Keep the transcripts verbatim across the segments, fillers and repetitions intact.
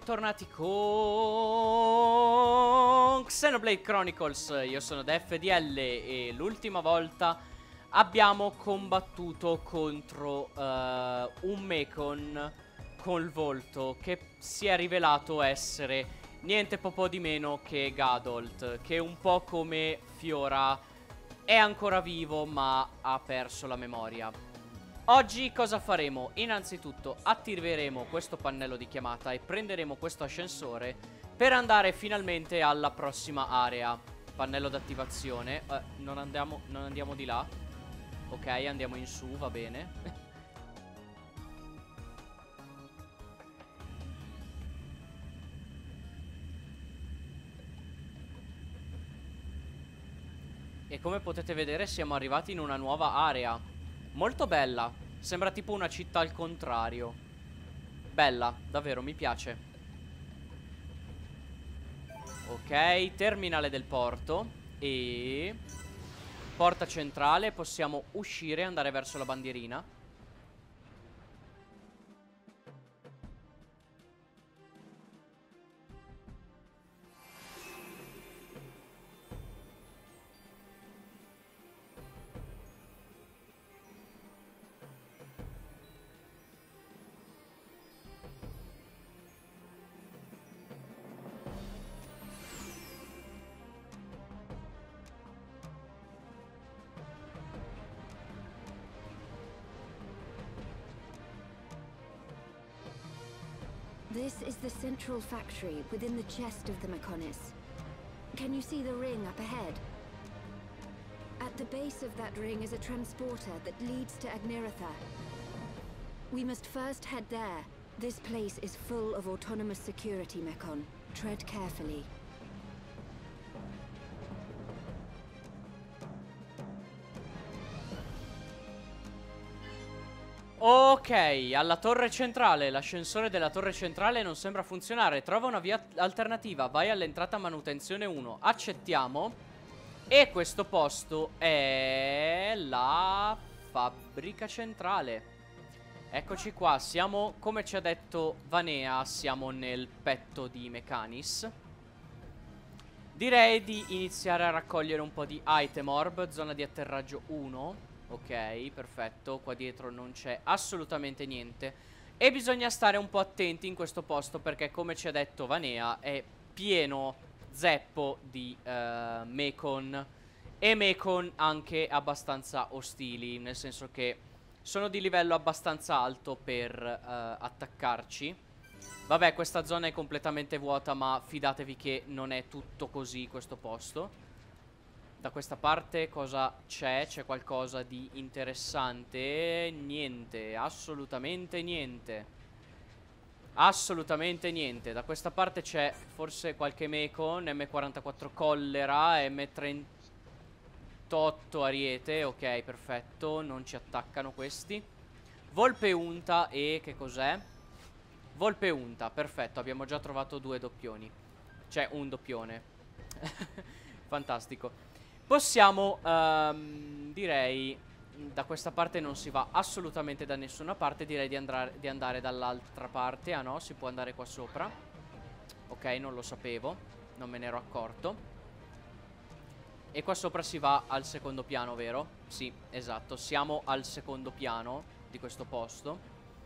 bentornati con Xenoblade Chronicles. Io sono Def D L e l'ultima volta abbiamo combattuto contro uh, un Mechon col volto che si è rivelato essere niente po' di meno che Gadolt, che un po' come Fiora è ancora vivo ma ha perso la memoria. Oggi cosa faremo? Innanzitutto attiveremo questo pannello di chiamata e prenderemo questo ascensore per andare finalmente alla prossima area. Pannello d'attivazione. eh, non, andiamo, non andiamo di là. Ok, andiamo in su, va bene. E come potete vedere siamo arrivati in una nuova area. Molto bella, sembra tipo una città al contrario. Bella, davvero, mi piace. Ok, terminale del porto. E porta centrale, possiamo uscire e andare verso la bandierina. This is the central factory within the chest of the Mechonis. Can you see the ring up ahead? At the base of that ring is a transporter that leads to Agniratha. We must first head there. This place is full of autonomous security, Mechon. Tread carefully. Ok, alla torre centrale. L'ascensore della torre centrale non sembra funzionare. Trova una via alternativa. Vai all'entrata manutenzione uno. Accettiamo. E questo posto è la fabbrica centrale. Eccoci qua. Siamo, come ci ha detto Vanea, siamo nel petto di Mechanis. Direi di iniziare a raccogliere un po' di item orb. Zona di atterraggio uno. Ok, perfetto. Qua dietro non c'è assolutamente niente. E bisogna stare un po' attenti in questo posto, perché come ci ha detto Vanea è pieno zeppo di uh, Mechon. E Mechon anche abbastanza ostili, nel senso che sono di livello abbastanza alto per uh, attaccarci. Vabbè, questa zona è completamente vuota, ma fidatevi che non è tutto così questo posto. Da questa parte cosa c'è? C'è qualcosa di interessante? Niente, assolutamente niente. Assolutamente niente. Da questa parte c'è forse qualche Mechon, M quarantaquattro Collera, M trentotto Ariete. Ok, perfetto, non ci attaccano questi. Volpe Unta e che cos'è? Volpe Unta, perfetto, abbiamo già trovato due doppioni. Cioè un doppione. Fantastico. Possiamo, um, direi, da questa parte non si va assolutamente da nessuna parte. Direi di andare, di andare dall'altra parte. Ah no, si può andare qua sopra. Ok, non lo sapevo, non me ne ero accorto. E qua sopra si va al secondo piano, vero? Sì, esatto, siamo al secondo piano di questo posto.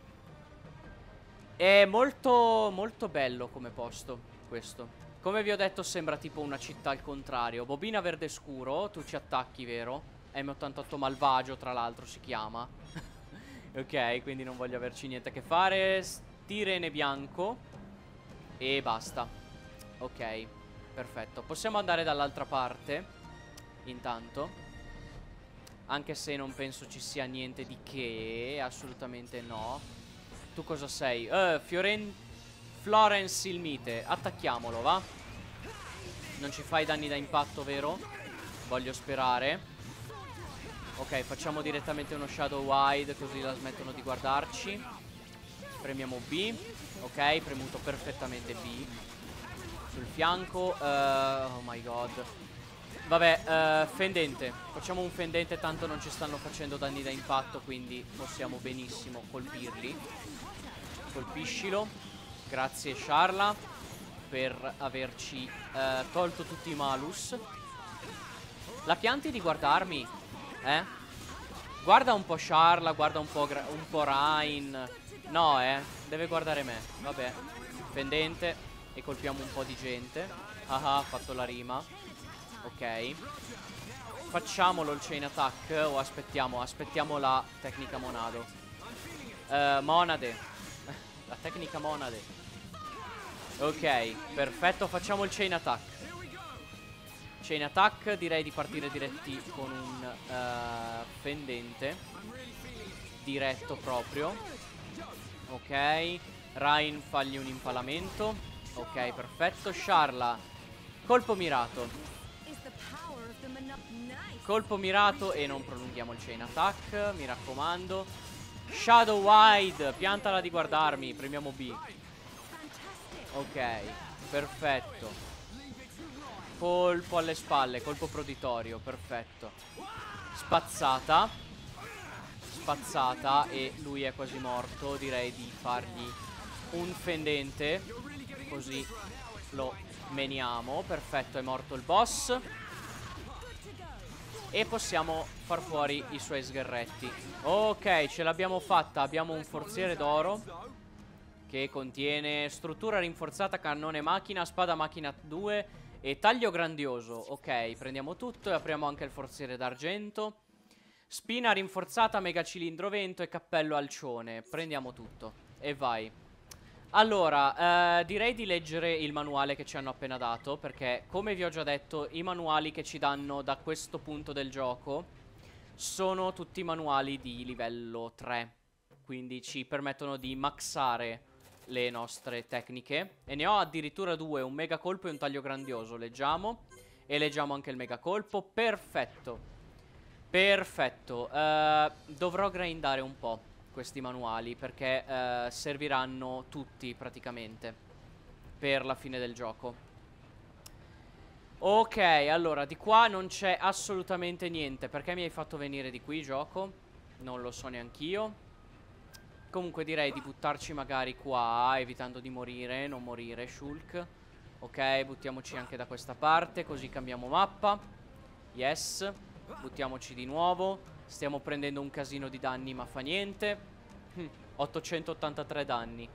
È molto, molto bello come posto, questo. Come vi ho detto sembra tipo una città al contrario. Bobina verde scuro, tu ci attacchi, vero? M ottantotto malvagio tra l'altro si chiama. Ok, quindi non voglio averci niente a che fare. Stirene bianco. E basta. Ok, perfetto. Possiamo andare dall'altra parte intanto. Anche se non penso ci sia niente di che. Assolutamente no. Tu cosa sei? Uh, Fioren... Florence il mite. Attacchiamolo, va? Non ci fai danni da impatto, vero? Voglio sperare. Ok, facciamo direttamente uno shadow wide, così la smettono di guardarci. Premiamo B. Ok, premuto perfettamente B. Sul fianco. uh, Oh my god. Vabbè, uh, fendente. Facciamo un fendente, tanto non ci stanno facendo danni da impatto, quindi possiamo benissimo colpirli. Colpiscilo. Grazie Sharla per averci eh, tolto tutti i malus. La pianti di guardarmi? Eh? Guarda un po' Sharla, guarda un po', un po' Rain. No, eh, deve guardare me. Vabbè. Pendente. E colpiamo un po' di gente. Ah, ha fatto la rima. Ok. Facciamolo il chain attack. O aspettiamo, aspettiamo la tecnica monado. uh, Monade. La tecnica monade. Ok, perfetto, facciamo il chain attack. Chain attack, direi di partire diretti con un uh, fendente. Diretto proprio. Ok. Rain fagli un impalamento. Ok, perfetto. Sharla, colpo mirato. Colpo mirato e non prolunghiamo il chain attack, mi raccomando. Shadow Wide, piantala di guardarmi. Premiamo B. Ok, perfetto. Colpo alle spalle, colpo proditorio, perfetto. Spazzata. Spazzata e lui è quasi morto. Direi di fargli un fendente, così lo meniamo. Perfetto, è morto il boss. E possiamo far fuori i suoi sgherretti. Ok, ce l'abbiamo fatta. Abbiamo un forziere d'oro che contiene struttura rinforzata, cannone macchina, spada macchina due e taglio grandioso. Ok, prendiamo tutto e apriamo anche il forziere d'argento. Spina rinforzata, mega cilindro vento e cappello alcione. Prendiamo tutto e vai. Allora, eh, direi di leggere il manuale che ci hanno appena dato, perché come vi ho già detto, i manuali che ci danno da questo punto del gioco sono tutti manuali di livello tre. Quindi ci permettono di maxare le nostre tecniche. E ne ho addirittura due, un mega colpo e un taglio grandioso. Leggiamo. E leggiamo anche il mega colpo. Perfetto. Perfetto. uh, Dovrò grindare un po' questi manuali, perché uh, serviranno tutti praticamente per la fine del gioco. Ok, allora di qua non c'è assolutamente niente. Perché mi hai fatto venire di qui, gioco? Non lo so neanch'io. Comunque direi di buttarci magari qua, evitando di morire, non morire, Shulk. Ok, buttiamoci anche da questa parte, così cambiamo mappa. Yes. Buttiamoci di nuovo. Stiamo prendendo un casino di danni, ma fa niente. hm, ottocentottantatré danni.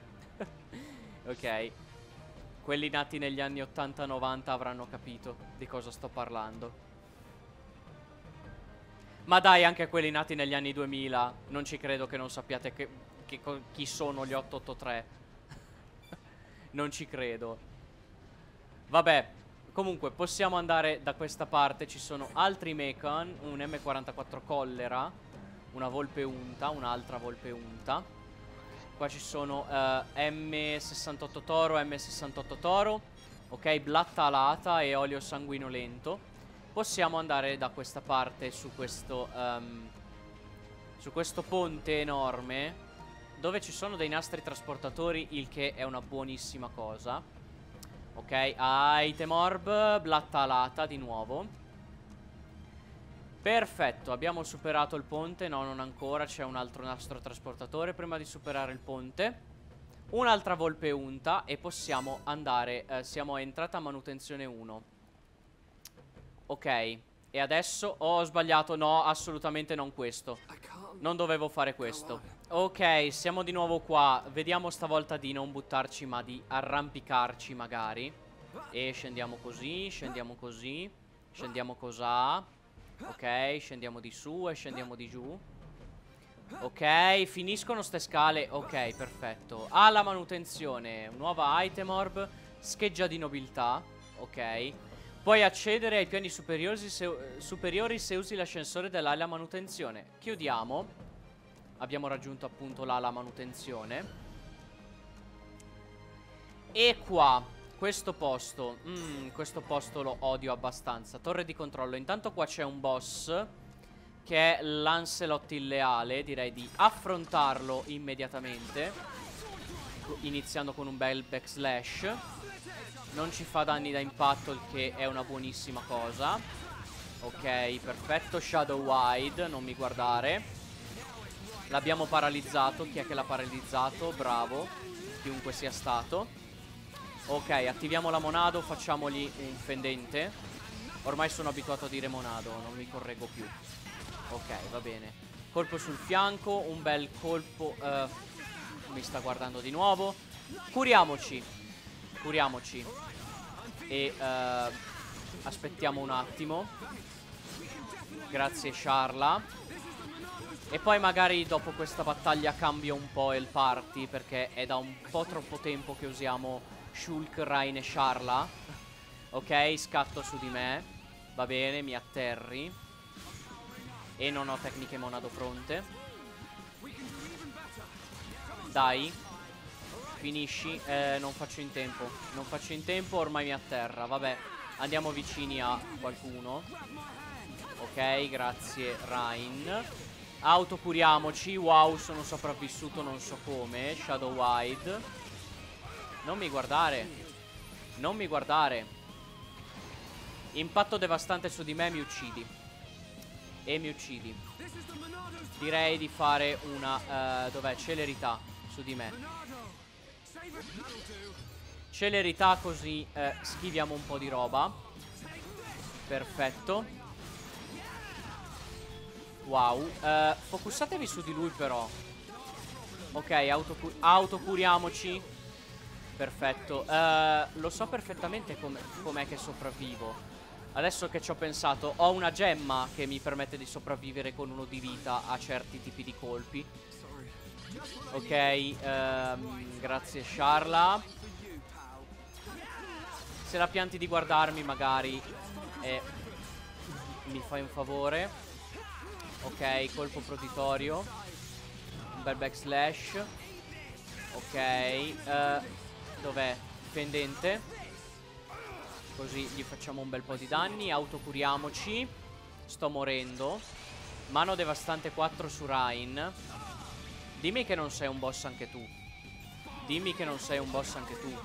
Ok. Quelli nati negli anni ottanta novanta avranno capito di cosa sto parlando. Ma dai, anche quelli nati negli anni duemila, non ci credo che non sappiate che, che, chi sono gli ottocentoottantatré. Non ci credo. Vabbè, comunque possiamo andare da questa parte. Ci sono altri Mechon, un M quarantaquattro Collera, una volpe unta, un'altra volpe unta. Qua ci sono uh, M sessantotto Toro, M sessantotto Toro. Ok, blatta alata e olio sanguinolento. Possiamo andare da questa parte su questo um, su questo ponte enorme, dove ci sono dei nastri trasportatori, il che è una buonissima cosa. Ok, item orb, blatta alata di nuovo. Perfetto, abbiamo superato il ponte. No, non ancora, c'è un altro nastro trasportatore prima di superare il ponte. Un'altra volpe unta e possiamo andare, eh, siamo a entrata a manutenzione uno. Ok, e adesso oh, ho sbagliato, no, assolutamente non questo. Non dovevo fare questo. Ok, siamo di nuovo qua. Vediamo stavolta di non buttarci, ma di arrampicarci magari. E scendiamo così, scendiamo così, scendiamo cosà. Ok, scendiamo di su e scendiamo di giù. Ok, finiscono ste scale. Ok, perfetto. Alla manutenzione, nuova item orb, scheggia di nobiltà. Ok. Puoi accedere ai piani superiori se, superiori se usi l'ascensore dell'ala manutenzione. Chiudiamo. Abbiamo raggiunto appunto l'ala manutenzione. E qua, questo posto, mm, questo posto lo odio abbastanza. Torre di controllo. Intanto qua c'è un boss che è Lancelot il Leale. Direi di affrontarlo immediatamente, iniziando con un bel backslash. Non ci fa danni da impatto, il che è una buonissima cosa. Ok, perfetto. Shadow Wide, non mi guardare. L'abbiamo paralizzato. Chi è che l'ha paralizzato? Bravo. chiunque sia stato. Ok, attiviamo la Monado, facciamogli un fendente. Ormai sono abituato a dire Monado, non mi correggo più. Ok, va bene. Colpo sul fianco, un bel colpo. uh, Mi sta guardando di nuovo. Curiamoci. Curiamoci. E uh, aspettiamo un attimo. Grazie Sharla. E poi magari dopo questa battaglia cambio un po' il party, perché è da un po' troppo tempo che usiamo Shulk, Rain e Sharla. Ok, scatto su di me. Va bene, mi atterri. E non ho tecniche Monado pronte. Dai. Finisci. Eh, non faccio in tempo. Non faccio in tempo, ormai mi atterra. Vabbè, andiamo vicini a qualcuno. Ok, grazie Rain. Autocuriamoci. Wow, sono sopravvissuto non so come. Shadow Wide. Non mi guardare. Non mi guardare. Impatto devastante su di me, mi uccidi. E mi uccidi. Direi di fare una uh, dov'è? Celerità su di me. Celerità, così uh, schiviamo un po' di roba. Perfetto. Wow. uh, Focussatevi su di lui però. Ok, autocu autocuriamoci. Perfetto. uh, Lo so perfettamente com'è com che sopravvivo. Adesso che ci ho pensato, ho una gemma che mi permette di sopravvivere con uno di vita a certi tipi di colpi. Ok, um, grazie Sharla. Se la pianti di guardarmi magari eh, mi fai un favore. Ok, colpo proditorio. Un bel backslash. Ok, uh, dov'è? Fendente. Così gli facciamo un bel po' di danni. Autocuriamoci. Sto morendo. Mano devastante quattro su Rain. Dimmi che non sei un boss anche tu. Dimmi che non sei un boss anche tu.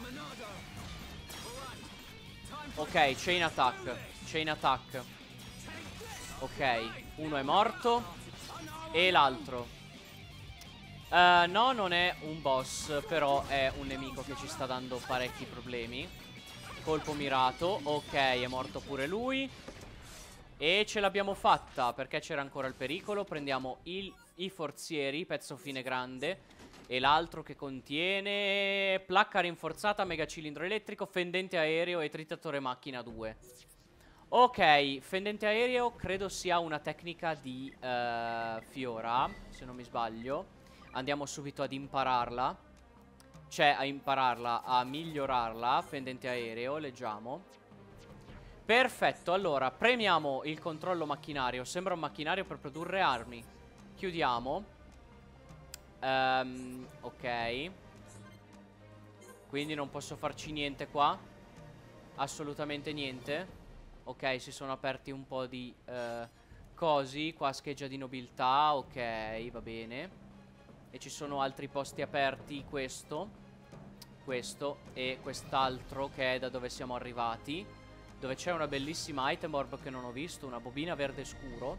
Ok, chain attack. Chain attack. Ok, uno è morto. E l'altro uh, no, non è un boss, però è un nemico che ci sta dando parecchi problemi. Colpo mirato. Ok, è morto pure lui. E ce l'abbiamo fatta, perché c'era ancora il pericolo. Prendiamo il, i forzieri, pezzo fine grande. E l'altro che contiene placca rinforzata, mega cilindro elettrico, fendente aereo e tritatore macchina due. Ok, fendente aereo credo sia una tecnica di uh, Fiora, se non mi sbaglio. Andiamo subito ad impararla. Cioè a impararla, a migliorarla. Fendente aereo, leggiamo. Perfetto, allora premiamo il controllo macchinario. Sembra un macchinario per produrre armi. Chiudiamo. um, Ok. Quindi non posso farci niente qua. Assolutamente niente. Ok, si sono aperti un po' di uh, cosi. Qua scheggia di nobiltà. Ok, va bene. E ci sono altri posti aperti. Questo. Questo e quest'altro che è da dove siamo arrivati, dove c'è una bellissima item orb che non ho visto. Una bobina verde scuro.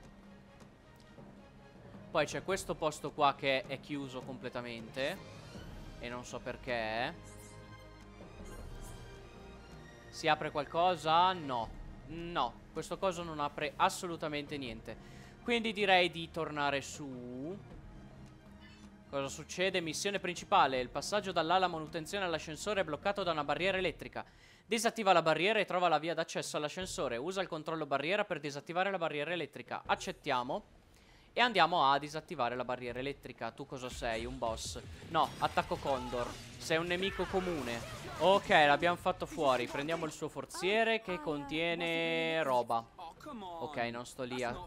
Poi c'è questo posto qua che è chiuso completamente e non so perché. Si apre qualcosa? No. No, questo coso non apre assolutamente niente. Quindi direi di tornare su. Cosa succede? Missione principale. Il passaggio dall'ala manutenzione all'ascensore è bloccato da una barriera elettrica. Disattiva la barriera e trova la via d'accesso all'ascensore. Usa il controllo barriera per disattivare la barriera elettrica. Accettiamo. E andiamo a disattivare la barriera elettrica. Tu cosa sei? Un boss? No, attacco Condor. Sei un nemico comune. Ok, l'abbiamo fatto fuori. Prendiamo il suo forziere che contiene roba. Ok, non sto lì a...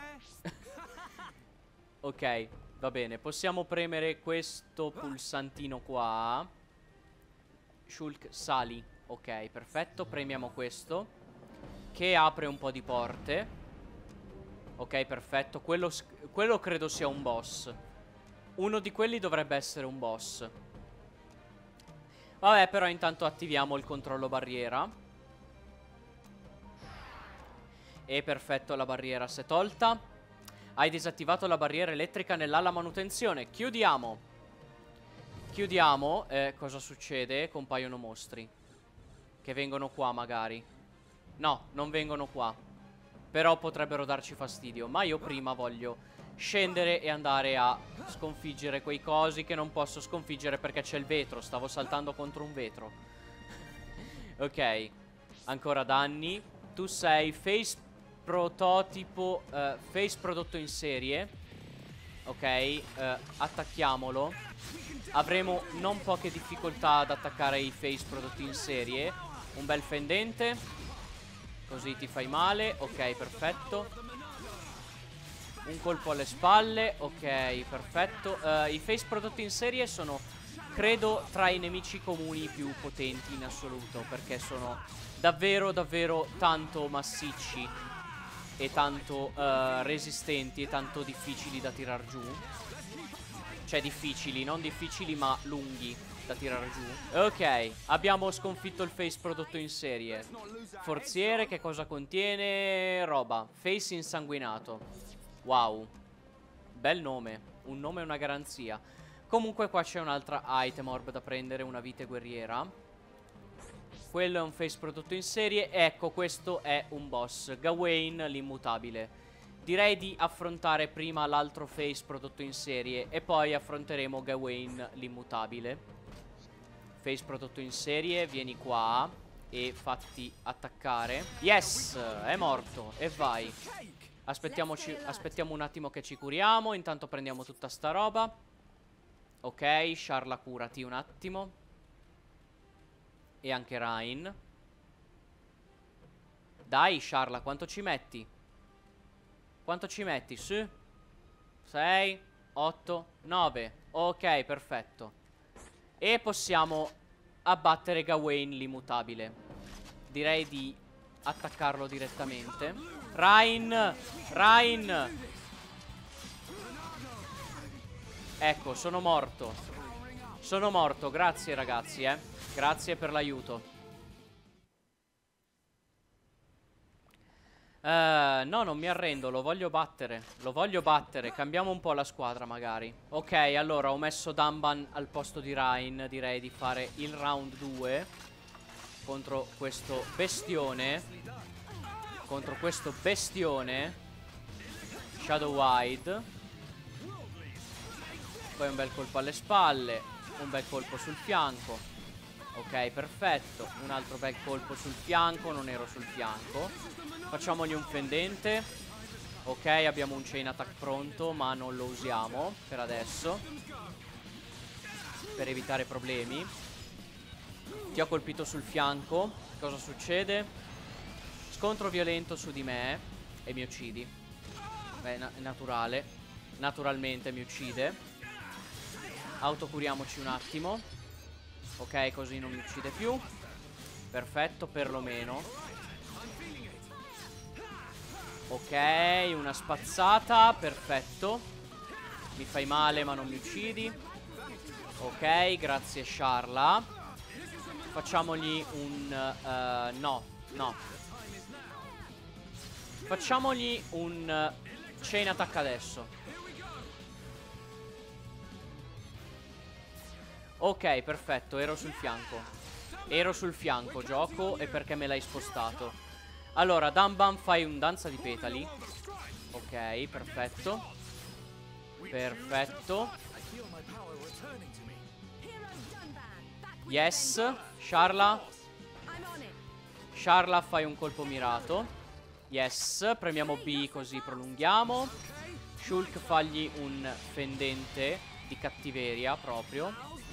Ok, va bene. Possiamo premere questo pulsantino qua. Shulk, sali. Ok, perfetto. Premiamo questo, che apre un po' di porte. Ok, perfetto. Quello, quello credo sia un boss. Uno di quelli dovrebbe essere un boss. Vabbè, però intanto attiviamo il controllo barriera. E perfetto, la barriera si è tolta. Hai disattivato la barriera elettrica nell'ala manutenzione. Chiudiamo. Chiudiamo. E cosa succede? Compaiono mostri che vengono qua magari. No, non vengono qua. Però potrebbero darci fastidio. Ma io prima voglio scendere e andare a sconfiggere quei cosi che non posso sconfiggere perché c'è il vetro. Stavo saltando contro un vetro. Ok. Ancora danni. Tu sei face prototipo, uh, face prodotto in serie. Ok, uh, attacchiamolo. Avremo non poche difficoltà ad attaccare i face prodotti in serie. Un bel fendente. Così ti fai male. Ok, perfetto. Un colpo alle spalle. Ok, perfetto. uh, I face prodotti in serie sono, credo, tra i nemici comuni più potenti in assoluto, perché sono davvero davvero tanto massicci e tanto uh, resistenti e tanto difficili da tirar giù. Cioè difficili, non difficili ma lunghi da tirare giù. Ok, abbiamo sconfitto il face prodotto in serie. Forziere, che cosa contiene? Roba. Face insanguinato. Wow. Bel nome. Un nome e una garanzia. Comunque qua c'è un'altra item orb da prendere, una vite guerriera. Quello è un face prodotto in serie. Ecco, questo è un boss, Gawain l'immutabile. Direi di affrontare prima l'altro face prodotto in serie e poi affronteremo Gawain l'immutabile. Face prodotto in serie, vieni qua e fatti attaccare. Yes, è morto e vai. Aspettiamoci, aspettiamo un attimo che ci curiamo. Intanto prendiamo tutta sta roba. Ok, Sharla, curati un attimo. E anche Rain. Dai Sharla, quanto ci metti? Quanto ci metti? Su? sei, otto, nove. Ok, perfetto. E possiamo abbattere Gawain l'immutabile. Direi di attaccarlo direttamente. Rain! Rain! Ecco, sono morto. Sono morto, grazie ragazzi, eh. Grazie per l'aiuto. Uh, no, non mi arrendo, lo voglio battere. Lo voglio battere, cambiamo un po' la squadra magari. Ok, allora ho messo Danban al posto di Rain. Direi di fare il round due contro questo bestione. Contro questo bestione Shadow Wide. Poi un bel colpo alle spalle. Un bel colpo sul fianco. Ok, perfetto. Un altro bel colpo sul fianco. Non ero sul fianco. Facciamogli un fendente. Ok, abbiamo un chain attack pronto, ma non lo usiamo per adesso, per evitare problemi. Ti ho colpito sul fianco. Cosa succede? Scontro violento su di me e mi uccidi. Beh, na- è naturale. Naturalmente mi uccide. Autocuriamoci un attimo. Ok, così non mi uccide più. Perfetto, perlomeno. Ok, una spazzata, perfetto. Mi fai male ma non mi uccidi. Ok, grazie Sharla. Facciamogli un... Uh, no, no. Facciamogli un uh, chain attack adesso. Ok, perfetto, ero sul fianco. Ero sul fianco, gioco, e perché me l'hai spostato. Allora, Danban, fai un danza di petali. Ok, perfetto. Perfetto. Yes. Sharla. Sharla, fai un colpo mirato. Yes. Premiamo B così prolunghiamo. Shulk, fagli un fendente di cattiveria proprio.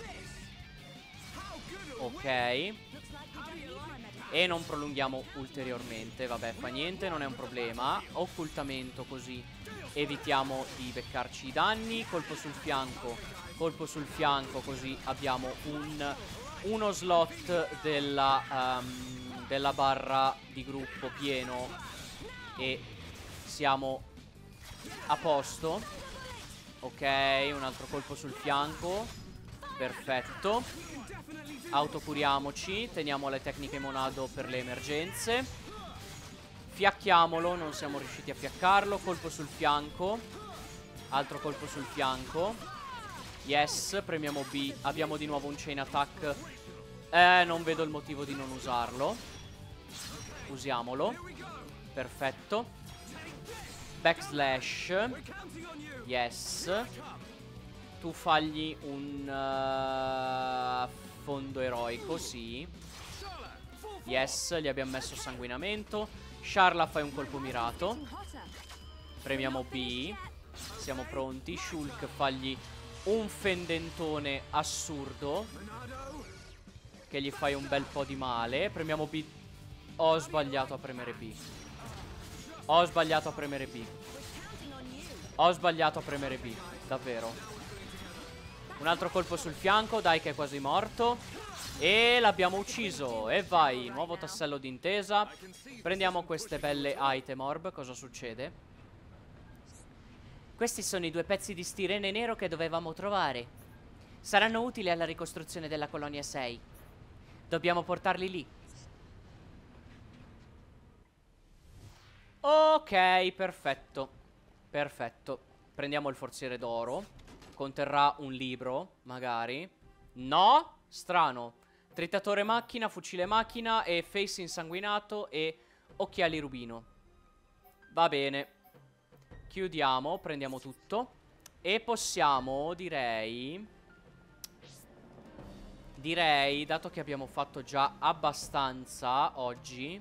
Ok. E non prolunghiamo ulteriormente. Vabbè, fa niente, non è un problema. Occultamento, così evitiamo di beccarci i danni. Colpo sul fianco. Colpo sul fianco, così abbiamo un, uno slot della, um, della barra di gruppo pieno. E siamo a posto. Ok, un altro colpo sul fianco. Perfetto. Autocuriamoci. Teniamo le tecniche Monado per le emergenze. Fiacchiamolo. Non siamo riusciti a fiaccarlo. Colpo sul fianco. Altro colpo sul fianco. Yes, premiamo B. Abbiamo di nuovo un chain attack. Eh, non vedo il motivo di non usarlo. Usiamolo. Perfetto. Backslash. Yes. Tu fagli un uh, fondo eroico, sì. Yes, gli abbiamo messo sanguinamento. Sharla fai un colpo mirato. Premiamo B. Siamo pronti. Shulk fagli un fendentone assurdo, che gli fai un bel po' di male. Premiamo B. Ho sbagliato a premere B. Ho sbagliato a premere B. Ho sbagliato a premere B. Davvero. Un altro colpo sul fianco. Dai che è quasi morto. E l'abbiamo ucciso. E vai. Nuovo tassello d'intesa. Prendiamo queste belle item orb. Cosa succede? Questi sono i due pezzi di stirene nero che dovevamo trovare. Saranno utili alla ricostruzione della colonia sei. Dobbiamo portarli lì. Ok, perfetto. Perfetto. Prendiamo il forziere d'oro. Conterrà un libro, magari. No? Strano. Trittatore macchina, fucile macchina e face insanguinato e occhiali rubino. Va bene. Chiudiamo, prendiamo tutto. E possiamo, direi... Direi, dato che abbiamo fatto già abbastanza oggi,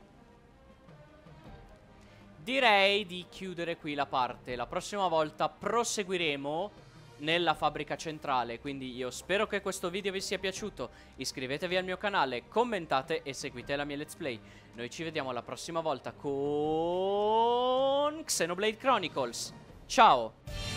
direi di chiudere qui la parte. La prossima volta proseguiremo nella fabbrica centrale. Quindi io spero che questo video vi sia piaciuto. Iscrivetevi al mio canale, commentate e seguite la mia let's play. Noi ci vediamo la prossima volta con Xenoblade Chronicles. Ciao!